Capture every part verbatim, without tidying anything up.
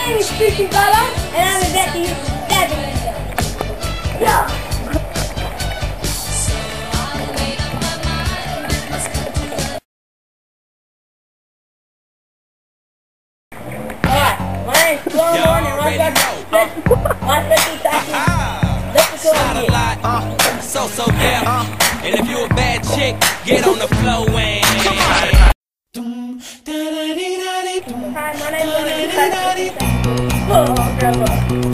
name is Christian Carla, and I'm a vet to you. Yeah. Alright, my name's Sloan Horn, and my special section. Let's go on here. So, so deaf. And if you a bad chick, get on the floor and... Hi, my name is Oh, grandma.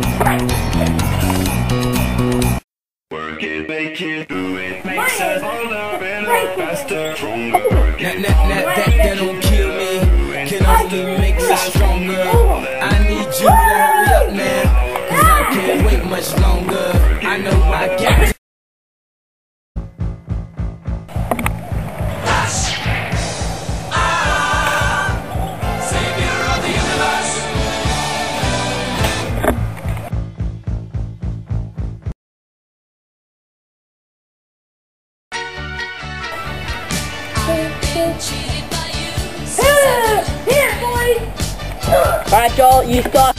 Work it, make it, do it, makes us harder, better, faster, stronger. That, that, that, that, that don't kill me, can only make me stronger. I need you to hurry up now, cause I can't wait much longer. I know I got it. Alright, Joel, you start.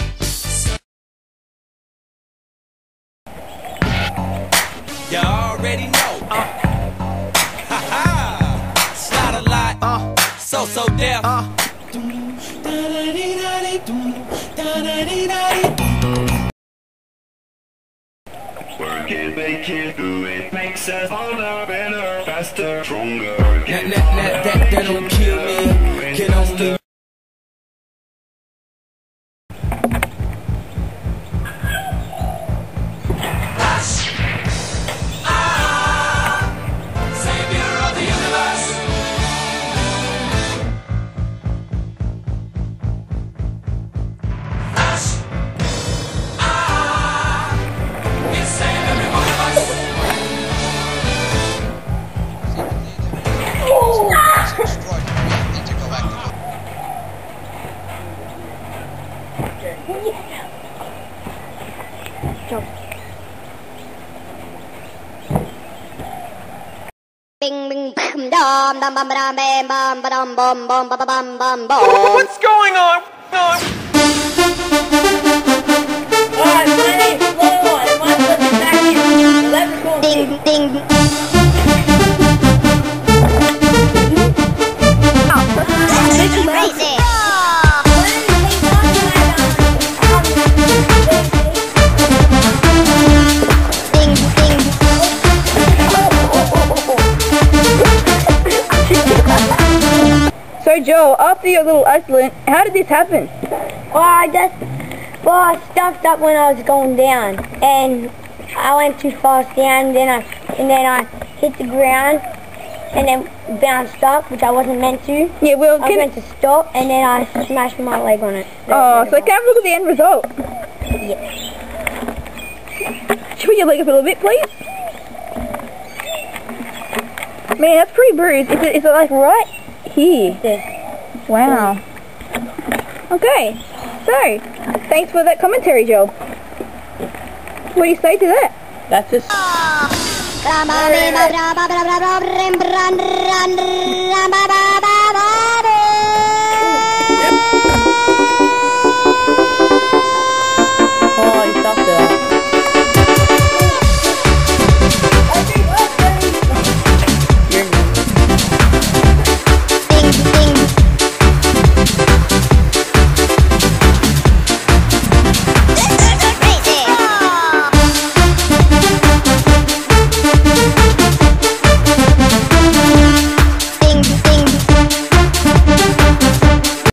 You already know. Uh. Ha ha. Slide a lot. Uh. So so deaf. Uh. Work it, make it, do it, makes us harder, better, faster, stronger. That, that, that, that, that don't kill me, can only... Bing bing bam dum dum bum bam bam bum bum bum bum bum bum bum bum. What's going on? Alright, my name's Sloan Horn, and my special section. Let's go on here. Ding ding. Crazy. So Joe, after your little accident, how did this happen? Well, I just, well, I stuffed up when I was going down, and I went too fast down, and then I, and then I hit the ground, and then bounced up, which I wasn't meant to. Yeah, well, I was can meant to stop, and then I smashed my leg on it. Oh, so can I have a look at the end result? Yeah. Show your leg up a little bit, please. Man, that's pretty bruised. Is it, is it like right here? This. Wow. Okay, so, thanks for that commentary, Joe. What do you say to that? That's just... Bam bam bam bam bam bam bam bam bam bam bam bam bam bam.